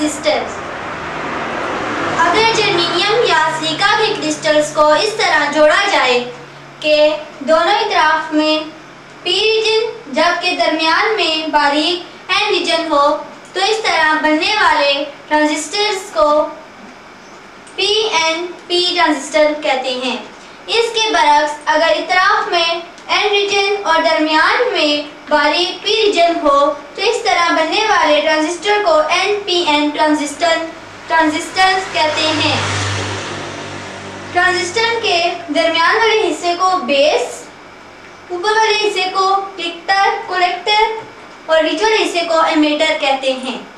Transistors. अगर germanium या silica के क्रिस्टल्स को इस तरह जोड़ा जाए कि दोनों ही तरफ में पी रीजन जबकि दरमियान में बारीक एन रीजन हो, तो इस तरह बनने वाले ट्रांजिस्टर्स को पीएनपी ट्रांजिस्टर कहते हैं। इसके बरक्स अगर इतराफ में एन रीजन और दरमियान में बारीक पी रीजन हो, तो इस तरह बनने वाले ट्रांजिस्टर को एनपीएन ट्रांजिस्टर्स कहते हैं। ट्रांजिस्टर के दरमियान वाले हिस्से को बेस, ऊपर वाले हिस्से को कलेक्टर और बीच वाले हिस्से को एमिटर कहते हैं।